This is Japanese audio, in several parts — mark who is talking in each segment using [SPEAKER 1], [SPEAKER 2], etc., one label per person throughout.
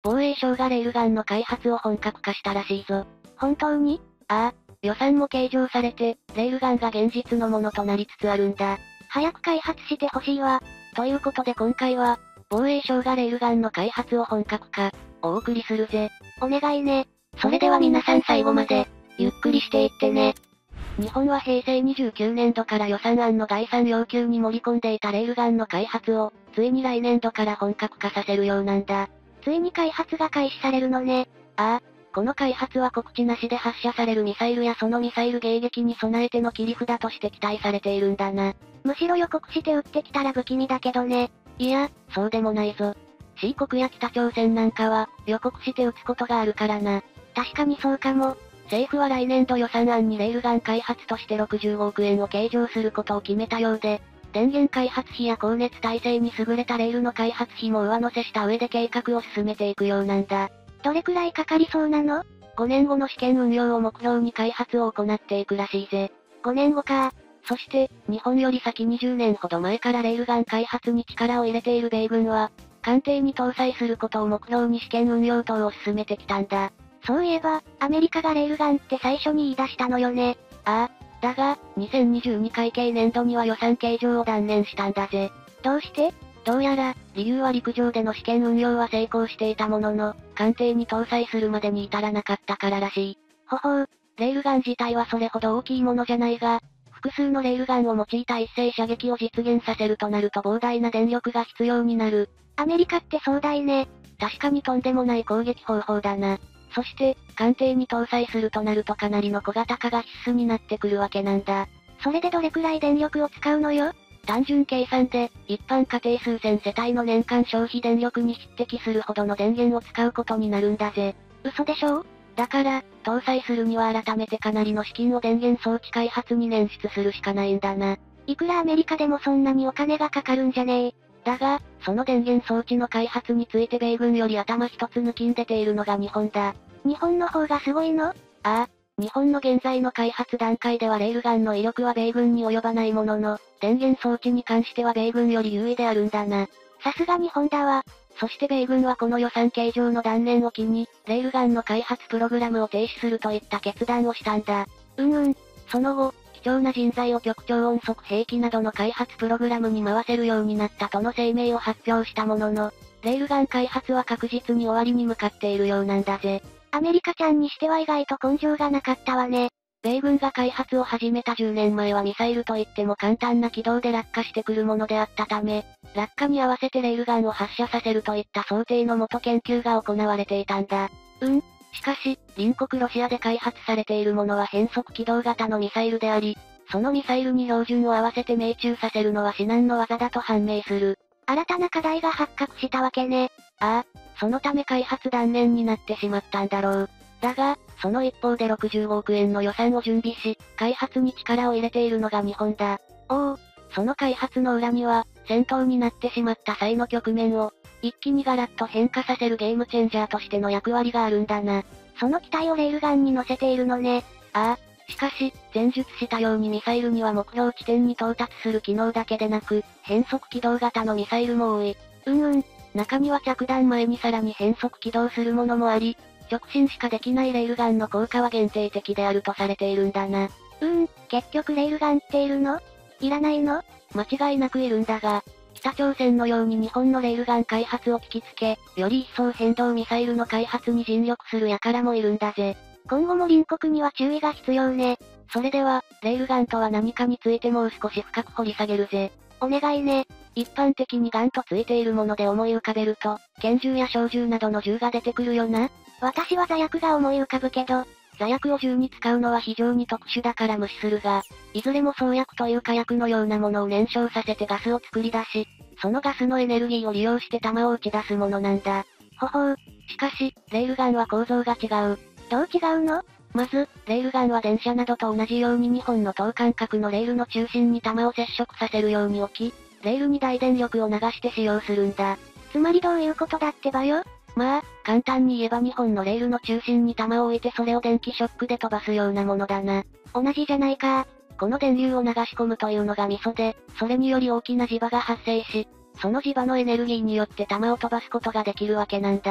[SPEAKER 1] 防衛省がレールガンの開発を本格化したらしいぞ。
[SPEAKER 2] 本当に？
[SPEAKER 1] ああ、予算も計上されて、レールガンが現実のものとなりつつあるんだ。
[SPEAKER 2] 早く開発してほしいわ。
[SPEAKER 1] ということで今回は、防衛省がレールガンの開発を本格化、をお送りするぜ。
[SPEAKER 2] お願いね。
[SPEAKER 1] それでは皆さん最後まで、ゆっくりしていってね。日本は平成29年度から予算案の概算要求に盛り込んでいたレールガンの開発を、ついに来年度から本格化させるようなんだ。
[SPEAKER 2] ついに開発が開始されるのね。
[SPEAKER 1] ああ、この開発は告知なしで発射されるミサイルやそのミサイル迎撃に備えての切り札として期待されているんだな。
[SPEAKER 2] むしろ予告して撃ってきたら不気味だけどね。
[SPEAKER 1] いや、そうでもないぞ。C 国や北朝鮮なんかは、予告して撃つことがあるからな。
[SPEAKER 2] 確かにそうかも。
[SPEAKER 1] 政府は来年度予算案にレールガン開発として65億円を計上することを決めたようで、電源開発費や高熱耐性に優れたレールの開発費も上乗せした上で計画を進めていくようなんだ。
[SPEAKER 2] どれくらいかかりそうなの
[SPEAKER 1] ？5年後の試験運用を目標に開発を行っていくらしいぜ。
[SPEAKER 2] 5年後か。
[SPEAKER 1] そして、日本より先20年ほど前からレールガン開発に力を入れている米軍は、艦艇に搭載することを目標に試験運用等を進めてきたんだ。
[SPEAKER 2] そういえば、アメリカがレールガンって最初に言い出したのよね。
[SPEAKER 1] ああ、だが、2022会計年度には予算計上を断念したんだぜ。
[SPEAKER 2] どうして？
[SPEAKER 1] どうやら、理由は陸上での試験運用は成功していたものの、艦艇に搭載するまでに至らなかったかららしい。
[SPEAKER 2] ほほう、
[SPEAKER 1] レールガン自体はそれほど大きいものじゃないが、複数のレールガンを用いた一斉射撃を実現させるとなると膨大な電力が必要になる。
[SPEAKER 2] アメリカって壮大ね。
[SPEAKER 1] 確かにとんでもない攻撃方法だな。そして、艦艇に搭載するとなるとかなりの小型化が必須になってくるわけなんだ。
[SPEAKER 2] それでどれくらい電力を使うのよ？
[SPEAKER 1] 単純計算で、一般家庭数千世帯の年間消費電力に匹敵するほどの電源を使うことになるんだぜ。
[SPEAKER 2] 嘘でしょ？
[SPEAKER 1] だから、搭載するには改めてかなりの資金を電源装置開発に捻出するしかないんだな。
[SPEAKER 2] いくらアメリカでもそんなにお金がかかるんじゃねえ。
[SPEAKER 1] だが、その電源装置の開発について米軍より頭一つ抜きん出ているのが日本だ。
[SPEAKER 2] 日本の方がすごいの？
[SPEAKER 1] ああ、日本の現在の開発段階ではレールガンの威力は米軍に及ばないものの、電源装置に関しては米軍より優位であるんだな。
[SPEAKER 2] さすが日本だわ。
[SPEAKER 1] そして米軍はこの予算計上の断念を機に、レールガンの開発プログラムを停止するといった決断をしたんだ。その後、貴重な人材を極超音速兵器などの開発プログラムに回せるようになったとの声明を発表したものの、レールガン開発は確実に終わりに向かっているようなんだぜ。
[SPEAKER 2] アメリカちゃんにしては意外と根性がなかったわね。
[SPEAKER 1] 米軍が開発を始めた10年前はミサイルといっても簡単な軌道で落下してくるものであったため、落下に合わせてレールガンを発射させるといった想定のもと研究が行われていたんだ。しかし、隣国ロシアで開発されているものは変速機動型のミサイルであり、そのミサイルに標準を合わせて命中させるのは至難の技だと判明する。
[SPEAKER 2] 新たな課題が発覚したわけね。
[SPEAKER 1] ああ、そのため開発断念になってしまったんだろう。だが、その一方で65億円の予算を準備し、開発に力を入れているのが日本だ。その開発の裏には、戦闘になってしまった際の局面を、一気にガラッと変化させるゲームチェンジャーとしての役割があるんだな。
[SPEAKER 2] その機体をレールガンに乗せているのね。
[SPEAKER 1] ああ、しかし、前述したようにミサイルには目標地点に到達する機能だけでなく、変速機動型のミサイルも多い。中には着弾前にさらに変速起動するものもあり、直進しかできないレールガンの効果は限定的であるとされているんだな。
[SPEAKER 2] 結局レールガンっているの？いらないの？
[SPEAKER 1] 間違いなくいるんだが、北朝鮮のように日本のレールガン開発を聞きつけ、より一層変動ミサイルの開発に尽力する輩もいるんだぜ。
[SPEAKER 2] 今後も隣国には注意が必要ね。
[SPEAKER 1] それでは、レールガンとは何かについてもう少し深く掘り下げるぜ。
[SPEAKER 2] お願いね。
[SPEAKER 1] 一般的にガンとついているもので思い浮かべると、拳銃や小銃などの銃が出てくるよな。
[SPEAKER 2] 私は座薬が思い浮かぶけど、
[SPEAKER 1] 座薬を銃に使うのは非常に特殊だから無視するが、いずれも創薬という火薬のようなものを燃焼させてガスを作り出し、そのガスのエネルギーを利用して弾を撃ち出すものなんだ。しかし、レールガンは構造が違う。
[SPEAKER 2] どう違うの？
[SPEAKER 1] まず、レールガンは電車などと同じように2本の等間隔のレールの中心に弾を接触させるように置き、レールに大電力を流して使用するんだ。
[SPEAKER 2] つまりどういうことだってばよ。
[SPEAKER 1] まあ、簡単に言えば2本のレールの中心に弾を置いてそれを電気ショックで飛ばすようなものだな。
[SPEAKER 2] 同じじゃないか。
[SPEAKER 1] この電流を流し込むというのがミソで、それにより大きな磁場が発生し、その磁場のエネルギーによって弾を飛ばすことができるわけなんだ。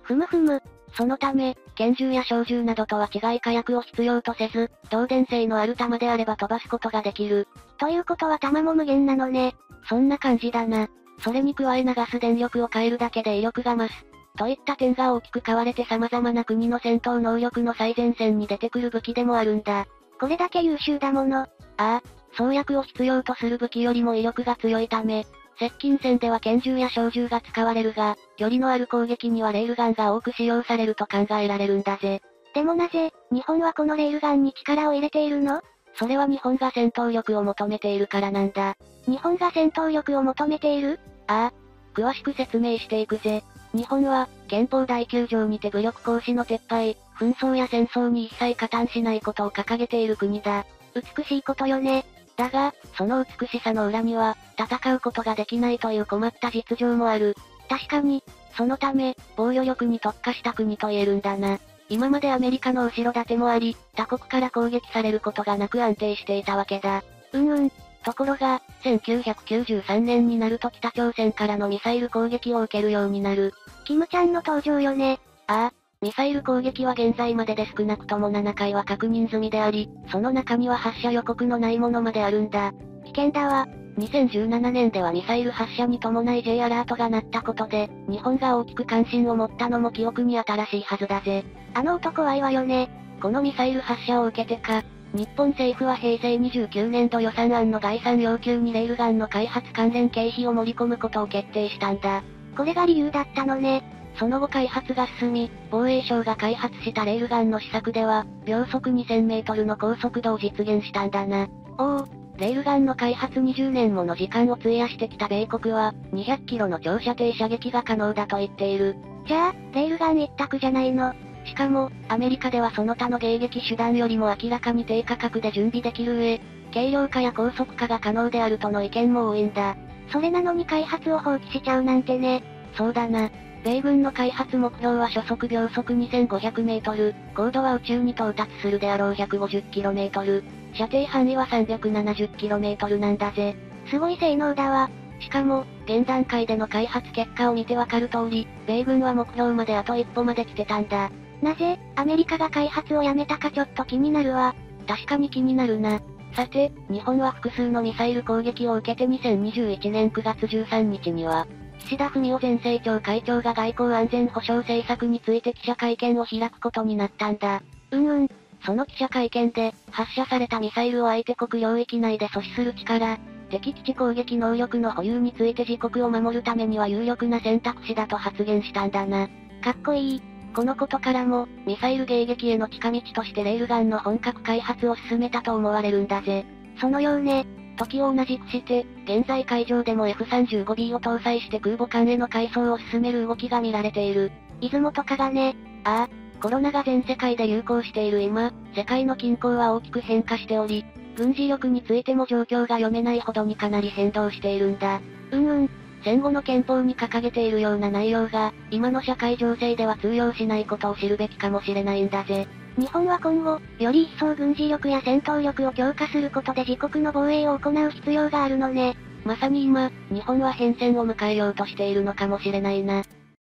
[SPEAKER 2] ふむふむ。
[SPEAKER 1] そのため、拳銃や小銃などとは違い火薬を必要とせず、導電性のある弾であれば飛ばすことができる。
[SPEAKER 2] ということは弾も無限なのね。
[SPEAKER 1] そんな感じだな。それに加え流す電力を変えるだけで威力が増す。といった点が大きく変われて様々な国の戦闘能力の最前線に出てくる武器でもあるんだ。
[SPEAKER 2] これだけ優秀だもの。
[SPEAKER 1] ああ、装薬を必要とする武器よりも威力が強いため、接近戦では拳銃や小銃が使われるが、距離のある攻撃にはレールガンが多く使用されると考えられるんだぜ。
[SPEAKER 2] でもなぜ、日本はこのレールガンに力を入れているの？
[SPEAKER 1] それは日本が戦闘力を求めているからなんだ。
[SPEAKER 2] 日本が戦闘力を求めている？
[SPEAKER 1] ああ、詳しく説明していくぜ。日本は、憲法第9条にて武力行使の撤廃、紛争や戦争に一切加担しないことを掲げている国だ。
[SPEAKER 2] 美しいことよね。
[SPEAKER 1] だが、その美しさの裏には、戦うことができないという困った実情もある。
[SPEAKER 2] 確かに、
[SPEAKER 1] そのため、防御力に特化した国と言えるんだな。今までアメリカの後ろ盾もあり、他国から攻撃されることがなく安定していたわけだ。ところが、1993年になると北朝鮮からのミサイル攻撃を受けるようになる。
[SPEAKER 2] キムちゃんの登場よね。
[SPEAKER 1] ああ、ミサイル攻撃は現在までで少なくとも7回は確認済みであり、その中には発射予告のないものまであるんだ。
[SPEAKER 2] 危険だわ。
[SPEAKER 1] 2017年ではミサイル発射に伴い J アラートが鳴ったことで、日本が大きく関心を持ったのも記憶に新しいはずだぜ。
[SPEAKER 2] あの男はいいわよね。
[SPEAKER 1] このミサイル発射を受けてか、日本政府は平成29年度予算案の概算要求にレールガンの開発関連経費を盛り込むことを決定したんだ。
[SPEAKER 2] これが理由だったのね。
[SPEAKER 1] その後開発が進み、防衛省が開発したレールガンの試作では、秒速2000メートルの高速度を実現したんだな。レールガンの開発20年もの時間を費やしてきた米国は、200キロの長射程射撃が可能だと言っている。
[SPEAKER 2] じゃあ、レールガン一択じゃないの。
[SPEAKER 1] しかも、アメリカではその他の迎撃手段よりも明らかに低価格で準備できる上、軽量化や高速化が可能であるとの意見も多いんだ。
[SPEAKER 2] それなのに開発を放棄しちゃうなんてね。
[SPEAKER 1] そうだな。米軍の開発目標は初速秒速2500メートル、高度は宇宙に到達するであろう150キロメートル、射程範囲は370キロメートルなんだぜ。
[SPEAKER 2] すごい性能だわ。
[SPEAKER 1] しかも、現段階での開発結果を見てわかる通り、米軍は目標まであと一歩まで来てたんだ。
[SPEAKER 2] なぜ、アメリカが開発をやめたかちょっと気になるわ。
[SPEAKER 1] 確かに気になるな。さて、日本は複数のミサイル攻撃を受けて2021年9月13日には、岸田文雄前政調会長が外交安全保障政策について記者会見を開くことになったんだ。その記者会見で、発射されたミサイルを相手国領域内で阻止する力、敵基地攻撃能力の保有について自国を守るためには有力な選択肢だと発言したんだな。
[SPEAKER 2] かっこいい。
[SPEAKER 1] このことからも、ミサイル迎撃への近道としてレールガンの本格開発を進めたと思われるんだぜ。
[SPEAKER 2] そのようね。
[SPEAKER 1] 時を同じくして、現在海上でも F35B を搭載して空母艦への改装を進める動きが見られている。
[SPEAKER 2] 出雲とかがね。
[SPEAKER 1] ああ、コロナが全世界で流行している今、世界の均衡は大きく変化しており、軍事力についても状況が読めないほどにかなり変動しているんだ。戦後の憲法に掲げているような内容が、今の社会情勢では通用しないことを知るべきかもしれないんだぜ。
[SPEAKER 2] 日本は今後、より一層軍事力や戦闘力を強化することで自国の防衛を行う必要があるのね。
[SPEAKER 1] まさに今、日本は変遷を迎えようとしているのかもしれないな。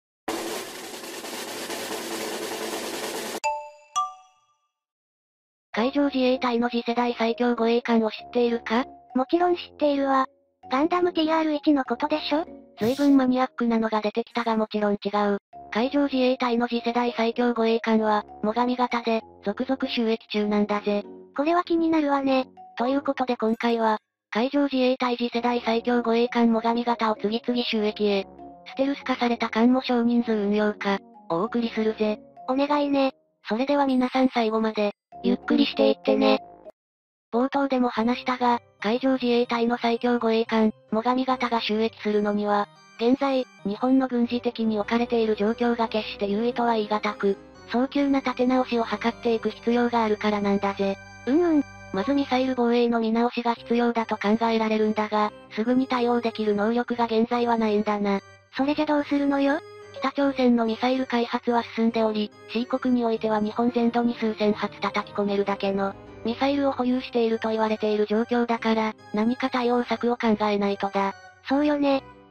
[SPEAKER 1] 海上自衛隊の次世代最強護衛艦を知っているか？
[SPEAKER 2] もちろん知っているわ。ガンダム TR1 のことでしょ？
[SPEAKER 1] 随分マニアックなのが出てきたがもちろん違う。海上自衛隊の次世代最強護衛艦は、最上型で、続々収益中なんだぜ。
[SPEAKER 2] これは気になるわね。
[SPEAKER 1] ということで今回は、海上自衛隊次世代最強護衛艦最上型を次々収益へ、ステルス化された艦も少人数運用化、をお送りするぜ。
[SPEAKER 2] お願いね。
[SPEAKER 1] それでは皆さん最後まで、ゆっくりしていってね。冒頭でも話したが、海上自衛隊の最強護衛艦、最上型が収益するのには、現在、日本の軍事的に置かれている状況が決して優位とは言い難く、早急な立て直しを図っていく必要があるからなんだぜ。まずミサイル防衛の見直しが必要だと考えられるんだが、すぐに対応できる能力が現在はないんだな。
[SPEAKER 2] それじゃどうするのよ？
[SPEAKER 1] 北朝鮮のミサイル開発は進んでおり、C 国においては日本全土に数千発叩き込めるだけの、ミサイルを保有していると言われている状況だから、何か対応策を考えないとだ。
[SPEAKER 2] そうよね。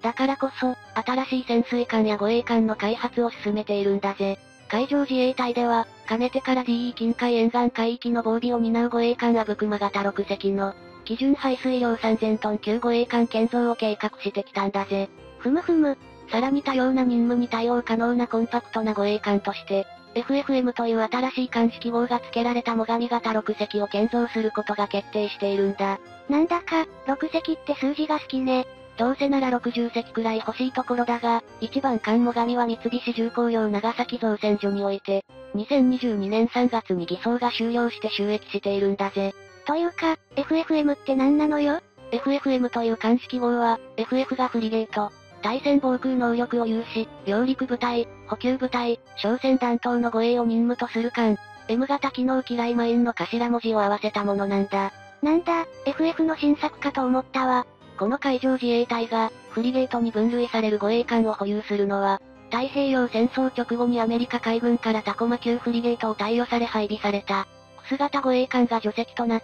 [SPEAKER 1] だからこそ、新しい潜水艦や護衛艦の開発を進めているんだぜ。海上自衛隊では、かねてから DE 近海沿岸海域の防備を担う護衛艦阿武隈型6隻の、基準排水量3000トン級護衛艦建造を計画してきたんだぜ。
[SPEAKER 2] ふむふむ。
[SPEAKER 1] さらに多様な任務に対応可能なコンパクトな護衛艦として、FFM という新しい艦式号が付けられた最上型6隻を建造することが決定しているんだ。
[SPEAKER 2] なんだか、6隻って数字が好きね。
[SPEAKER 1] どうせなら60隻くらい欲しいところだが、一番艦最上は三菱重工業長崎造船所において、2022年3月に偽装が終了して収益しているんだぜ。
[SPEAKER 2] というか、FFM って何なのよ？
[SPEAKER 1] FFM という艦式号は、FF がフリゲート、対戦防空能力を有し、揚陸部隊、補給部隊、商船弾頭の護衛を任務とする艦、M 型機能機雷マインの頭文字を合わせたものなんだ。
[SPEAKER 2] なんだ、FF の新作かと思ったわ。
[SPEAKER 1] この海上自衛隊が、フリゲートに分類される護衛艦を保有するのは、太平洋戦争直後にアメリカ海軍からタコマ級フリゲートを貸与され配備された、クス型護衛艦が除籍となった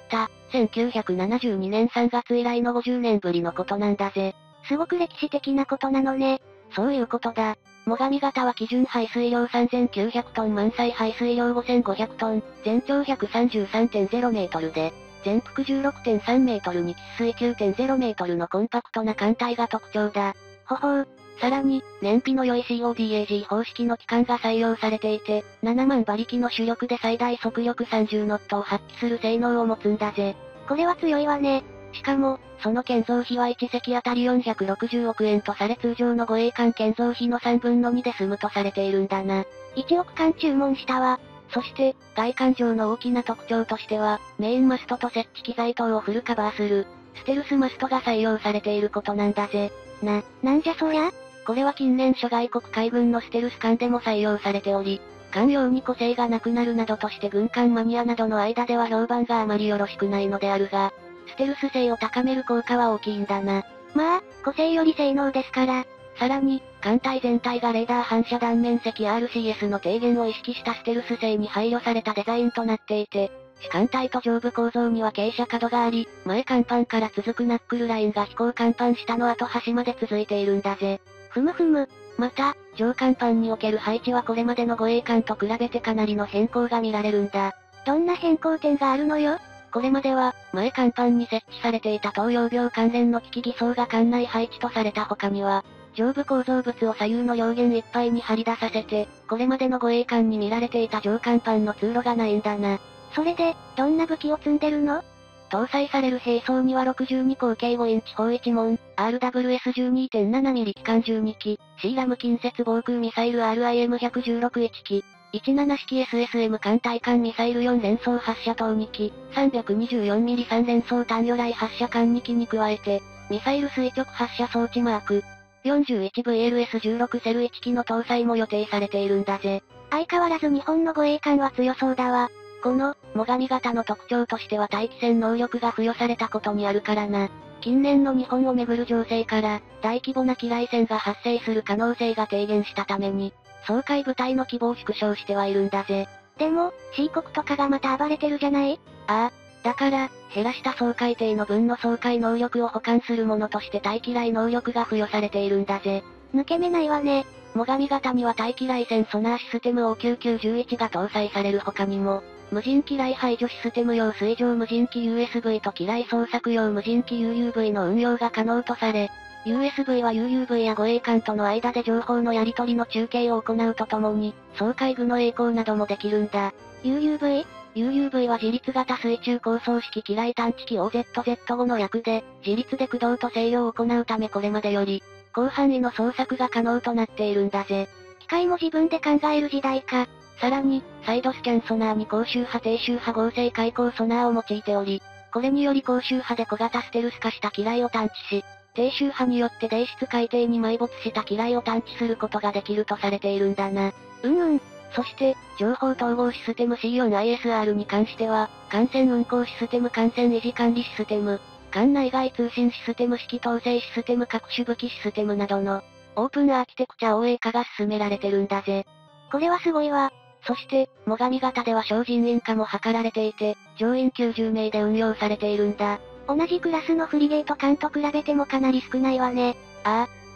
[SPEAKER 1] 、1972年3月以来の50年ぶりのことなんだぜ。
[SPEAKER 2] すごく歴史的なことなのね。
[SPEAKER 1] そういうことだ。最上型は基準排水量3900トン満載排水量5500トン、全長 133.0 メートルで、全幅16.3メートルに喫水9.0メートルのコンパクトな艦隊が特徴だ。
[SPEAKER 2] ほほう。
[SPEAKER 1] さらに、燃費の良い CODAG 方式の機関が採用されていて、7万馬力の主力で最大速力30ノットを発揮する性能を持つんだぜ。
[SPEAKER 2] これは強いわね。
[SPEAKER 1] しかも、その建造費は1隻あたり460億円とされ通常の護衛艦建造費の3分の2で済むとされているんだな。
[SPEAKER 2] 1億艦注文したわ。
[SPEAKER 1] そして、外観上の大きな特徴としては、メインマストと設置機材等をフルカバーする、ステルスマストが採用されていることなんだぜ。
[SPEAKER 2] なんじゃそりゃ？
[SPEAKER 1] これは近年諸外国海軍のステルス艦でも採用されており、艦用に個性がなくなるなどとして軍艦マニアなどの間では評判があまりよろしくないのであるが、ステルス性を高める効果は大きいんだな。
[SPEAKER 2] まあ、個性より性能ですから。
[SPEAKER 1] さらに、艦隊全体がレーダー反射断面積 RCS の低減を意識したステルス性に配慮されたデザインとなっていて、主艦隊と上部構造には傾斜角があり、前甲板から続くナックルラインが飛行甲板下の後端まで続いているんだぜ。
[SPEAKER 2] ふむふむ。
[SPEAKER 1] また、上甲板における配置はこれまでの護衛艦と比べてかなりの変更が見られるんだ。
[SPEAKER 2] どんな変更点があるのよ？
[SPEAKER 1] これまでは、前甲板に設置されていた投用病関連の機器偽装が艦内配置とされた他には、上部構造物を左右の両舷いっぱいに張り出させて、これまでの護衛艦に見られていた上甲板の通路がないんだな。
[SPEAKER 2] それで、どんな武器を積んでるの？
[SPEAKER 1] 搭載される兵装には62口径5インチ砲1門、RWS12.7 ミリ機関12機、シーラム近接防空ミサイル RIM116 1機、17式 SSM 艦対艦ミサイル4連装発射塔2機、324ミリ3連装単魚雷発射艦2機に加えて、ミサイル垂直発射装置マーク、41VLS16 セル1機の搭載も予定されているんだぜ。
[SPEAKER 2] 相変わらず日本の護衛艦は強そうだわ。
[SPEAKER 1] この、最上型の特徴としては対機戦能力が付与されたことにあるからな。近年の日本をめぐる情勢から、大規模な機雷戦が発生する可能性が低減したために、掃海部隊の規模を縮小してはいるんだぜ。
[SPEAKER 2] でも、C 国とかがまた暴れてるじゃない？
[SPEAKER 1] ああ。だから、減らした掃海艇の分の掃海能力を補完するものとして対機雷能力が付与されているんだぜ。
[SPEAKER 2] 抜け目ないわね。
[SPEAKER 1] 最上型には対機雷戦ソナーシステム O9911 が搭載される他にも、無人機雷排除システム用水上無人機 USV と機雷捜索用無人機 UUV の運用が可能とされ、USV は UUV や護衛艦との間で情報のやり取りの中継を行うとともに、掃海部の曳航などもできるんだ。UUV は自立型水中高層式機雷探知機 OZZ5 の略で、自立で駆動と制御を行うためこれまでより、広範囲の捜索が可能となっているんだぜ。
[SPEAKER 2] 機械も自分で考える時代か。
[SPEAKER 1] さらに、サイドスキャンソナーに高周波低周波合成開口ソナーを用いており、これにより高周波で小型ステルス化した機雷を探知し、低周波によって泥質海底に埋没した機雷を探知することができるとされているんだな。そして、情報統合システム C4ISR に関しては、艦船運航システム艦船維持管理システム、艦内外通信システム指揮統制システム各種武器システムなどの、オープンアーキテクチャ OA 化が進められてるんだぜ。
[SPEAKER 2] これはすごいわ。
[SPEAKER 1] そして、最上型では省人員化も図られていて、乗員90名で運用されているんだ。
[SPEAKER 2] 同じクラスのフリゲート艦と比べてもかなり少ないわね。
[SPEAKER 1] ああ。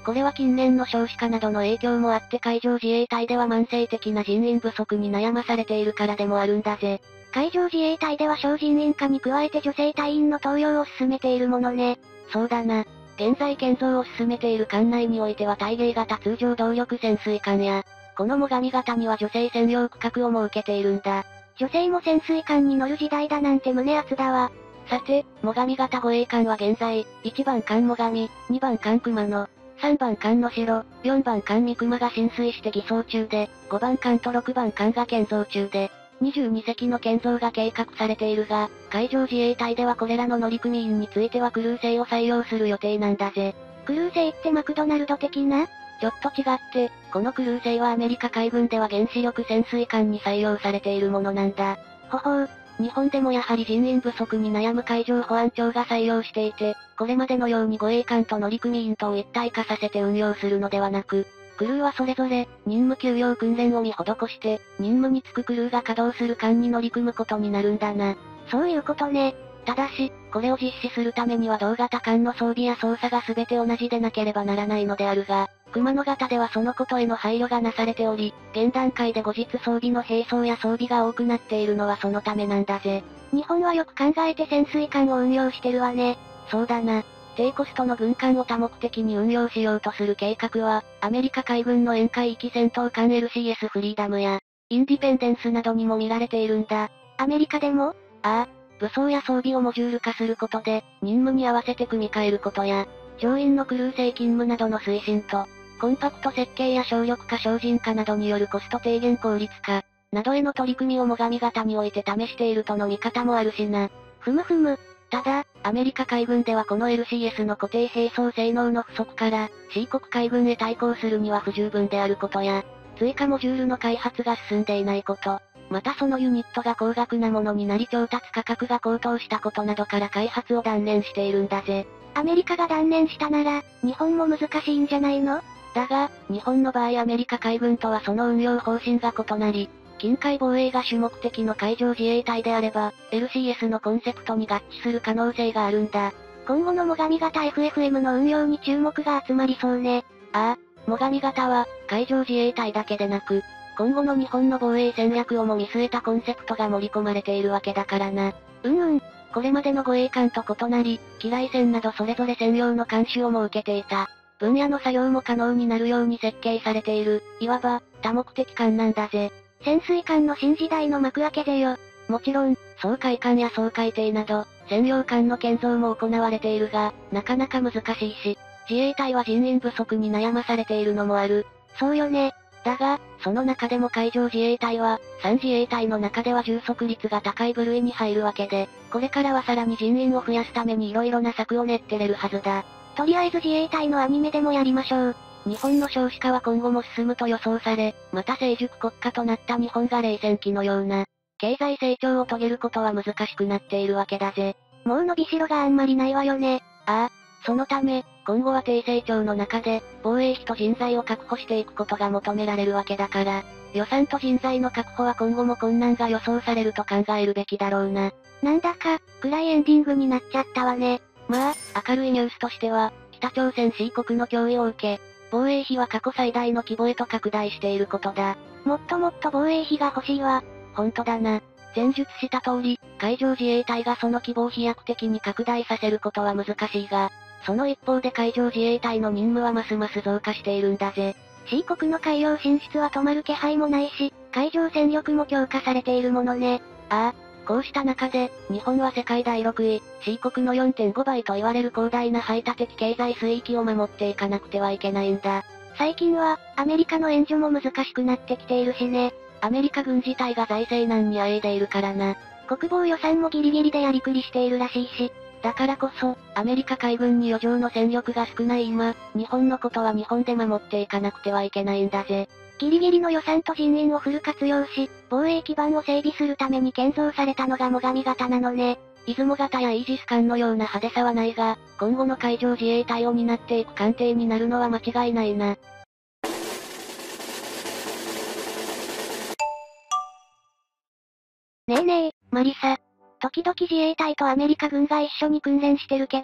[SPEAKER 1] これは近年の少子化などの影響もあって海上自衛隊では慢性的な人員不足に悩まされているからでもあるんだぜ。
[SPEAKER 2] 海上自衛隊では少人員化に加えて女性隊員の登用を進めているものね。
[SPEAKER 1] そうだな。現在建造を進めている艦内においては対芸型通常動力潜水艦や、この最上型には女性専用区画を設けているんだ。
[SPEAKER 2] 女性も潜水艦に乗る時代だなんて胸熱だわ。
[SPEAKER 1] さて、最上型護衛艦は現在、1番艦最上、2番艦熊野、3番艦能代、4番艦三熊が浸水して偽装中で、5番艦と6番艦が建造中で、22隻の建造が計画されているが、海上自衛隊ではこれらの乗組員についてはクルー制を採用する予定なんだぜ。
[SPEAKER 2] クルー制ってマクドナルド的な？
[SPEAKER 1] ちょっと違って、このクルー制はアメリカ海軍では原子力潜水艦に採用されているものなんだ。
[SPEAKER 2] ほほう。
[SPEAKER 1] 日本でもやはり人員不足に悩む海上保安庁が採用していて、これまでのように護衛艦と乗組員とを一体化させて運用するのではなく、クルーはそれぞれ、任務給与訓練を見施して、任務に就くクルーが稼働する艦に乗り組むことになるんだな。
[SPEAKER 2] そういうことね。
[SPEAKER 1] ただし、これを実施するためには同型艦の装備や操作が全て同じでなければならないのであるが、熊野型ではそのことへの配慮がなされており、現段階で後日装備の並走や装備が多くなっているのはそのためなんだぜ。
[SPEAKER 2] 日本はよく考えて潜水艦を運用してるわね。
[SPEAKER 1] そうだな。低コストの軍艦を多目的に運用しようとする計画は、アメリカ海軍の沿海域戦闘艦 LCS フリーダムや、インディペンデンスなどにも見られているんだ。
[SPEAKER 2] アメリカでも？
[SPEAKER 1] ああ、武装や装備をモジュール化することで、任務に合わせて組み替えることや、乗員のクルー制勤務などの推進と、コンパクト設計や省力化省人化などによるコスト低減効率化、などへの取り組みを最上型において試しているとの見方もあるしな。
[SPEAKER 2] ふむふむ。
[SPEAKER 1] ただ、アメリカ海軍ではこの LCS の固定並走性能の不足から、C 国海軍へ対抗するには不十分であることや、追加モジュールの開発が進んでいないこと、またそのユニットが高額なものになり調達価格が高騰したことなどから開発を断念しているんだぜ。
[SPEAKER 2] アメリカが断念したなら、日本も難しいんじゃないの？
[SPEAKER 1] だが、日本の場合アメリカ海軍とはその運用方針が異なり、近海防衛が主目的の海上自衛隊であれば、LCS のコンセプトに合致する可能性があるんだ。
[SPEAKER 2] 今後の最上型 FFM の運用に注目が集まりそうね。
[SPEAKER 1] ああ、最上型は、海上自衛隊だけでなく、今後の日本の防衛戦略をも見据えたコンセプトが盛り込まれているわけだからな。これまでの護衛艦と異なり、機雷戦などそれぞれ専用の艦種を設けていた。分野の作業も可能になるように設計されている、いわば、多目的艦なんだぜ。
[SPEAKER 2] 潜水艦の新時代の幕開けぜよ。
[SPEAKER 1] もちろん、掃海艦や掃海艇など、専用艦の建造も行われているが、なかなか難しいし、自衛隊は人員不足に悩まされているのもある。
[SPEAKER 2] そうよね。
[SPEAKER 1] だが、その中でも海上自衛隊は、3自衛隊の中では充足率が高い部類に入るわけで、これからはさらに人員を増やすために色々な策を練ってれるはずだ。
[SPEAKER 2] とりあえず自衛隊のアニメでもやりましょう。
[SPEAKER 1] 日本の少子化は今後も進むと予想され、また成熟国家となった日本が冷戦期のような、経済成長を遂げることは難しくなっているわけだぜ。
[SPEAKER 2] もう伸びしろがあんまりないわよね。
[SPEAKER 1] ああ、そのため、今後は低成長の中で、防衛費と人材を確保していくことが求められるわけだから、予算と人材の確保は今後も困難が予想されると考えるべきだろうな。
[SPEAKER 2] なんだか、暗いエンディングになっちゃったわね。
[SPEAKER 1] まあ、明るいニュースとしては、北朝鮮 C 国の脅威を受け、防衛費は過去最大の規模へと拡大していることだ。
[SPEAKER 2] もっともっと防衛費が欲しいわ。
[SPEAKER 1] ほんとだな。前述した通り、海上自衛隊がその規模を飛躍的に拡大させることは難しいが、その一方で海上自衛隊の任務はますます増加しているんだぜ。
[SPEAKER 2] C 国の海洋進出は止まる気配もないし、海上戦力も強化されているものね。
[SPEAKER 1] ああ、こうした中で、日本は世界第6位、C 国の 4.5 倍と言われる広大な排他的経済水域を守っていかなくてはいけないんだ。
[SPEAKER 2] 最近は、アメリカの援助も難しくなってきているしね。
[SPEAKER 1] アメリカ軍自体が財政難にあえいでいるからな。
[SPEAKER 2] 国防予算もギリギリでやりくりしているらしいし。
[SPEAKER 1] だからこそ、アメリカ海軍に余剰の戦力が少ない今、日本のことは日本で守っていかなくてはいけないんだぜ。
[SPEAKER 2] ギリギリの予算と人員をフル活用し、防衛基盤を整備するために建造されたのが最上型なのね。
[SPEAKER 1] 出雲型やイージス艦のような派手さはないが、今後の海上自衛隊を担っていく艦艇になるのは間違いないな。
[SPEAKER 2] ねえねえ、マリサ。時々自衛隊とアメリカ軍が一緒に訓練してるけど、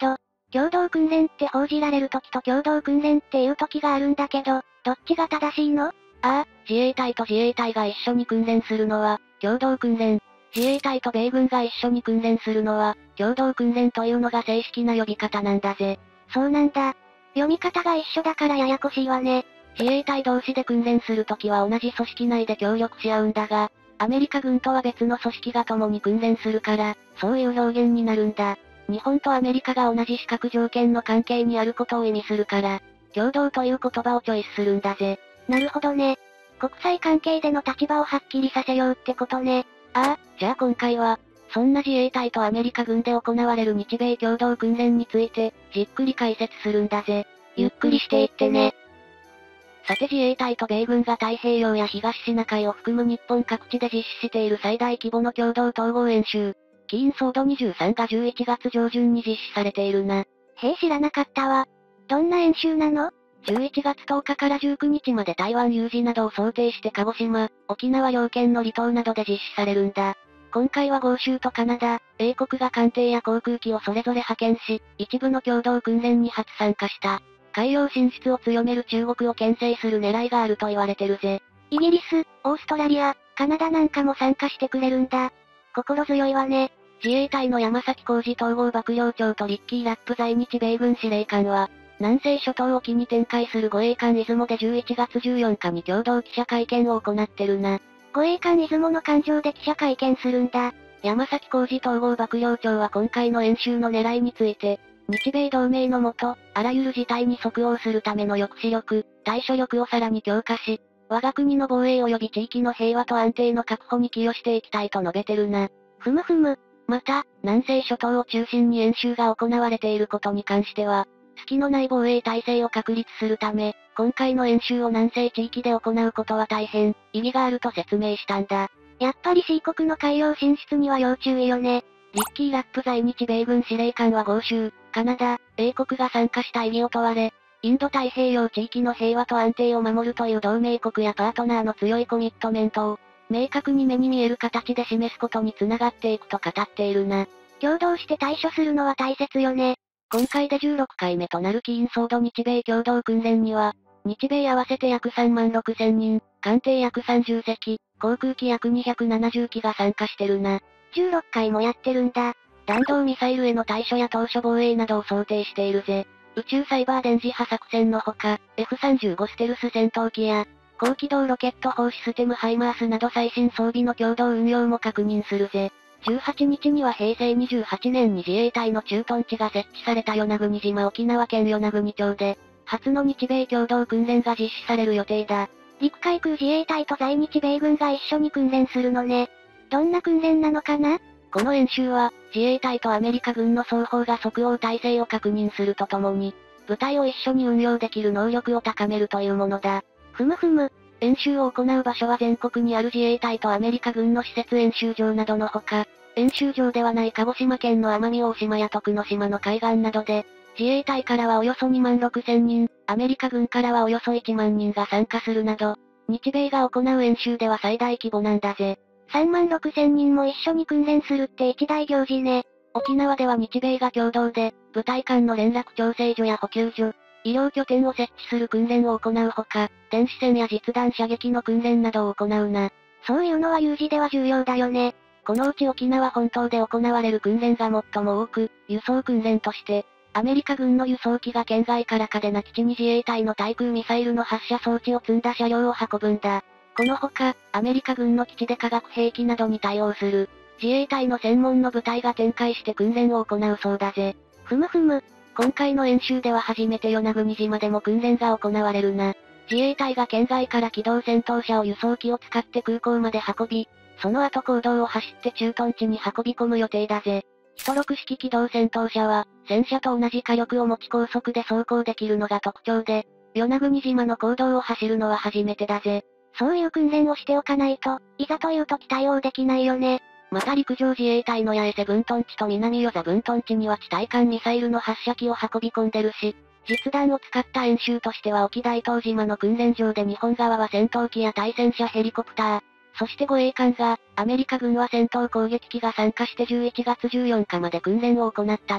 [SPEAKER 2] 共同訓練って報じられる時と共同訓練っていう時があるんだけど、どっちが正しいの？
[SPEAKER 1] 自衛隊と自衛隊が一緒に訓練するのは、共同訓練。自衛隊と米軍が一緒に訓練するのは、共同訓練というのが正式な呼び方なんだぜ。
[SPEAKER 2] そうなんだ。読み方が一緒だからややこしいわね。
[SPEAKER 1] 自衛隊同士で訓練するときは同じ組織内で協力し合うんだが、アメリカ軍とは別の組織が共に訓練するから、そういう表現になるんだ。日本とアメリカが同じ資格条件の関係にあることを意味するから、共同という言葉をチョイスするんだぜ。
[SPEAKER 2] なるほどね。国際関係での立場をはっきりさせようってことね。
[SPEAKER 1] じゃあ今回は、そんな自衛隊とアメリカ軍で行われる日米共同訓練について、じっくり解説するんだぜ。
[SPEAKER 2] ゆっくりしていってね。
[SPEAKER 1] さて自衛隊と米軍が太平洋や東シナ海を含む日本各地で実施している最大規模の共同統合演習、キーンソード23が11月上旬に実施されているな。
[SPEAKER 2] 知らなかったわ。どんな演習なの
[SPEAKER 1] ？11月10日から19日まで台湾有事などを想定して鹿児島、沖縄両県の離島などで実施されるんだ。今回は豪州とカナダ、英国が艦艇や航空機をそれぞれ派遣し、一部の共同訓練に初参加した。海洋進出を強める中国を牽制する狙いがあると言われてるぜ。
[SPEAKER 2] イギリス、オーストラリア、カナダなんかも参加してくれるんだ。心強いわね。
[SPEAKER 1] 自衛隊の山崎浩二統合幕僚長とリッキー・ラップ在日米軍司令官は、南西諸島沖に展開する護衛艦出雲で11月14日に共同記者会見を行ってるな。
[SPEAKER 2] 護衛艦出雲の艦上で記者会見するんだ。
[SPEAKER 1] 山崎浩二統合幕僚長は今回の演習の狙いについて、日米同盟のもと、あらゆる事態に即応するための抑止力、対処力をさらに強化し、我が国の防衛及び地域の平和と安定の確保に寄与していきたいと述べてるな。
[SPEAKER 2] ふむふむ。
[SPEAKER 1] また、南西諸島を中心に演習が行われていることに関しては、隙のない防衛体制を確立するため、今回の演習を南西地域で行うことは大変、意義があると説明したんだ。
[SPEAKER 2] やっぱり C 国の海洋進出には要注意よね。
[SPEAKER 1] リッキー・ラップ在日米軍司令官は豪州、カナダ、英国が参加した意義を問われ、インド太平洋地域の平和と安定を守るという同盟国やパートナーの強いコミットメントを、明確に目に見える形で示すことにつながっていくと語っているな。
[SPEAKER 2] 共同して対処するのは大切よね。
[SPEAKER 1] 今回で16回目となるキーンソード日米共同訓練には、日米合わせて約3万6千人、艦艇約30隻、航空機約270機が参加してるな。
[SPEAKER 2] 16回もやってるんだ。
[SPEAKER 1] 弾道ミサイルへの対処や当初防衛などを想定しているぜ。宇宙サイバー電磁波作戦のほか、F35 ステルス戦闘機や、高機動ロケット砲システムハイマースなど最新装備の共同運用も確認するぜ。18日には平成28年に自衛隊の駐屯地が設置された与那国島沖縄県与那国町で、初の日米共同訓練が実施される予定だ。
[SPEAKER 2] 陸海空自衛隊と在日米軍が一緒に訓練するのね。どんな訓練なのかな？
[SPEAKER 1] この演習は、自衛隊とアメリカ軍の双方が即応体制を確認するとともに、部隊を一緒に運用できる能力を高めるというものだ。
[SPEAKER 2] ふむふむ。
[SPEAKER 1] 演習を行う場所は全国にある自衛隊とアメリカ軍の施設演習場などのほか、演習場ではない鹿児島県の奄美大島や徳之島の海岸などで、自衛隊からはおよそ2万6千人、アメリカ軍からはおよそ1万人が参加するなど、日米が行う演習では最大規模なんだぜ。
[SPEAKER 2] 3万6千人も一緒に訓練するって一大行事ね。
[SPEAKER 1] 沖縄では日米が共同で、部隊間の連絡調整所や補給所、医療拠点を設置する訓練を行うほか、電子戦や実弾射撃の訓練などを行うな。
[SPEAKER 2] そういうのは有事では重要だよね。
[SPEAKER 1] このうち沖縄本島で行われる訓練が最も多く、輸送訓練として、アメリカ軍の輸送機が県外から嘉手納基地に自衛隊の対空ミサイルの発射装置を積んだ車両を運ぶんだ。このほか、アメリカ軍の基地で化学兵器などに対応する、自衛隊の専門の部隊が展開して訓練を行うそうだぜ。
[SPEAKER 2] ふむふむ。
[SPEAKER 1] 今回の演習では初めて与那国島でも訓練が行われるな。自衛隊が県外から機動戦闘車を輸送機を使って空港まで運び、その後公道を走って駐屯地に運び込む予定だぜ。1六式機動戦闘車は、戦車と同じ火力を持ち高速で走行できるのが特徴で、与那国島の公道を走るのは初めてだぜ。
[SPEAKER 2] そういう訓練をしておかないと、いざという時対応できないよね。
[SPEAKER 1] また陸上自衛隊の八重瀬分屯地と南与座分屯地には地対艦ミサイルの発射機を運び込んでるし、実弾を使った演習としては沖大東島の訓練場で日本側は戦闘機や対戦車ヘリコプター、そして護衛艦が、アメリカ軍は戦闘攻撃機が参加して11月14日まで訓練を行ったな。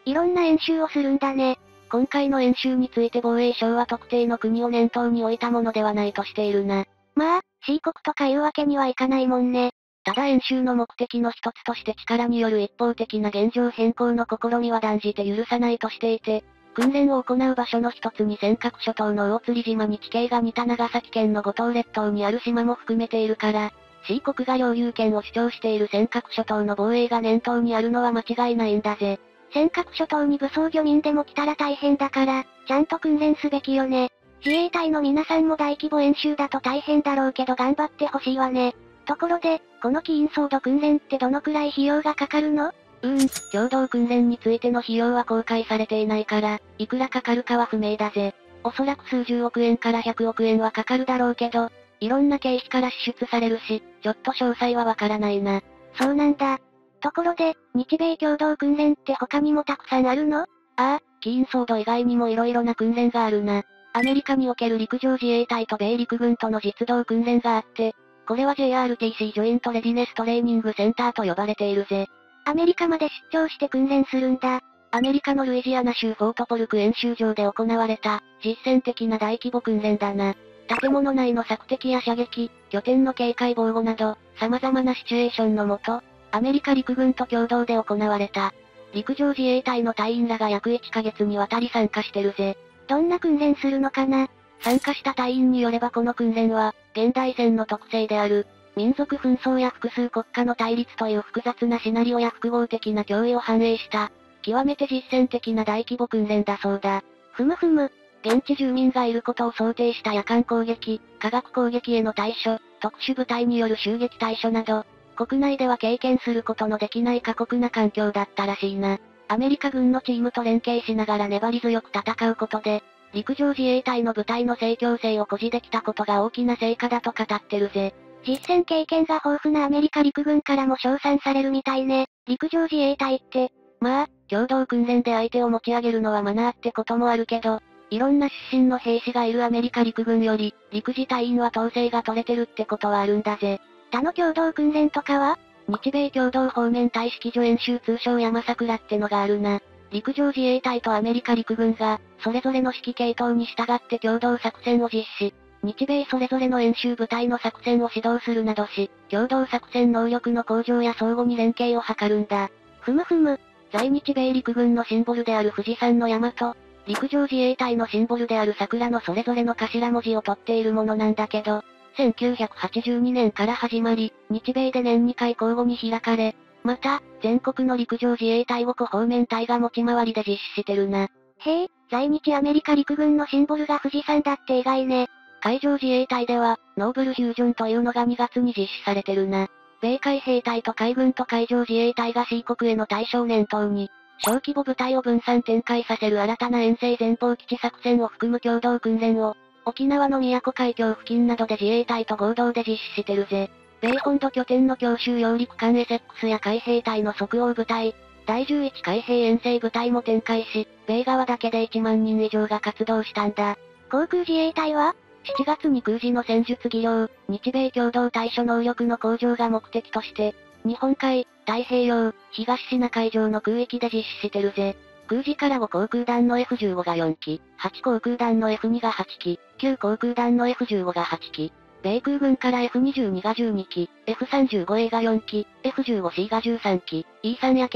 [SPEAKER 2] いろんな演習をするんだね。
[SPEAKER 1] 今回の演習について防衛省は特定の国を念頭に置いたものではないとしているな。
[SPEAKER 2] まあ、C 国とかいうわけにはいかないもんね。
[SPEAKER 1] ただ演習の目的の一つとして力による一方的な現状変更の試みは断じて許さないとしていて、訓練を行う場所の一つに尖閣諸島の魚釣島に地形が似た長崎県の五島列島にある島も含めているから、C 国が領有権を主張している尖閣諸島の防衛が念頭にあるのは間違いないんだぜ。
[SPEAKER 2] 尖閣諸島に武装漁民でも来たら大変だから、ちゃんと訓練すべきよね。自衛隊の皆さんも大規模演習だと大変だろうけど頑張ってほしいわね。ところで、このキーンソード訓練ってどのくらい費用がかかるの？
[SPEAKER 1] 共同訓練についての費用は公開されていないから、いくらかかるかは不明だぜ。おそらく数十億円から100億円はかかるだろうけど、いろんな経費から支出されるし、ちょっと詳細はわからないな。
[SPEAKER 2] そうなんだ。ところで、日米共同訓練って他にもたくさんあるの？
[SPEAKER 1] キーンソード以外にも色々な訓練があるな。アメリカにおける陸上自衛隊と米陸軍との実動訓練があって、これは JRTC ジョイントレディネストレーニングセンターと呼ばれているぜ。
[SPEAKER 2] アメリカまで出張して訓練するんだ。
[SPEAKER 1] アメリカのルイジアナ州フォートポルク演習場で行われた、実践的な大規模訓練だな。建物内の索敵や射撃、拠点の警戒防護など、様々なシチュエーションのもと、アメリカ陸軍と共同で行われた。陸上自衛隊の隊員らが約1ヶ月にわたり参加してるぜ。
[SPEAKER 2] どんな訓練するのかな？
[SPEAKER 1] 参加した隊員によればこの訓練は、現代戦の特性である、民族紛争や複数国家の対立という複雑なシナリオや複合的な脅威を反映した、極めて実践的な大規模訓練だそうだ。
[SPEAKER 2] ふむふむ。
[SPEAKER 1] 現地住民がいることを想定した夜間攻撃、化学攻撃への対処、特殊部隊による襲撃対処など、国内では経験することのできない過酷な環境だったらしいな。アメリカ軍のチームと連携しながら粘り強く戦うことで、陸上自衛隊の部隊の盛況性を誇示できたことが大きな成果だと語ってるぜ。
[SPEAKER 2] 実戦経験が豊富なアメリカ陸軍からも称賛されるみたいね。陸上自衛隊って。
[SPEAKER 1] まあ、共同訓練で相手を持ち上げるのはマナーってこともあるけど、いろんな出身の兵士がいるアメリカ陸軍より、陸自隊員は統制が取れてるってことはあるんだぜ。
[SPEAKER 2] 他の共同訓練とかは？
[SPEAKER 1] 日米共同方面対式所演習通称山桜ってのがあるな。陸上自衛隊とアメリカ陸軍が、それぞれの指揮系統に従って共同作戦を実施。日米それぞれの演習部隊の作戦を指導するなどし、共同作戦能力の向上や相互に連携を図るんだ。
[SPEAKER 2] ふむふむ。
[SPEAKER 1] 在日米陸軍のシンボルである富士山の山と、陸上自衛隊のシンボルである桜のそれぞれの頭文字を取っているものなんだけど、1982年から始まり、日米で年2回交互に開かれ、また、全国の陸上自衛隊を5方面隊が持ち回りで実施してるな。
[SPEAKER 2] へえ、在日アメリカ陸軍のシンボルが富士山だって意外ね。
[SPEAKER 1] 海上自衛隊では、ノーブルフュージョンというのが2月に実施されてるな。米海兵隊と海軍と海上自衛隊が C 国への対象を念頭に、小規模部隊を分散展開させる新たな遠征前方基地作戦を含む共同訓練を、沖縄の宮古海峡付近などで自衛隊と合同で実施してるぜ。米本土拠点の強襲揚陸艦 SX や海兵隊の即応部隊、第11海兵遠征部隊も展開し、米側だけで1万人以上が活動したんだ。
[SPEAKER 2] 航空自衛隊は
[SPEAKER 1] 7月に空自の戦術技量、日米共同対処能力の向上が目的として、日本海、太平洋、東シナ海上の空域で実施してるぜ。空自から5航空団の F15 が4機、8航空団の F2 が8機、9航空団の F15 が8機、米空軍から F22 が12機、F35A が4機、F15C が13機、E3 や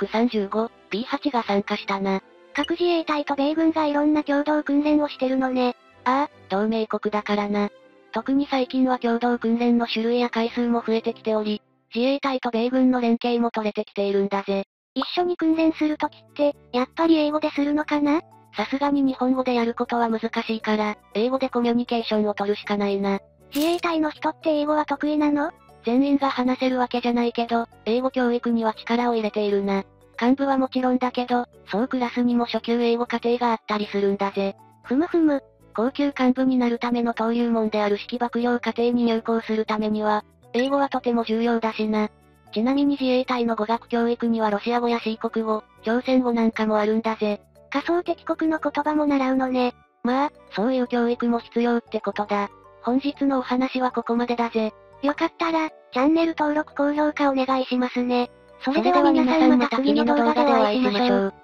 [SPEAKER 1] KC135、B8 が参加したな。
[SPEAKER 2] 各自衛隊と米軍がいろんな共同訓練をしてるのね。
[SPEAKER 1] 同盟国だからな。特に最近は共同訓練の種類や回数も増えてきており、自衛隊と米軍の連携も取れてきているんだぜ。
[SPEAKER 2] 一緒に訓練するときって、やっぱり英語でするのかな？
[SPEAKER 1] さすがに日本語でやることは難しいから、英語でコミュニケーションを取るしかないな。
[SPEAKER 2] 自衛隊の人って英語は得意なの？
[SPEAKER 1] 全員が話せるわけじゃないけど、英語教育には力を入れているな。幹部はもちろんだけど、総クラスにも初級英語課程があったりするんだぜ。
[SPEAKER 2] ふむふむ。
[SPEAKER 1] 高級幹部になるための登竜門である式幕僚課程に入校するためには、英語はとても重要だしな。ちなみに自衛隊の語学教育にはロシア語や C 国語、朝鮮語なんかもあるんだぜ。
[SPEAKER 2] 仮想敵国の言葉も習うのね。
[SPEAKER 1] まあ、そういう教育も必要ってことだ。本日のお話はここまでだぜ。
[SPEAKER 2] よかったら、チャンネル登録高評価お願いしますね。それでは皆さんまた次の動画でお会いしましょう。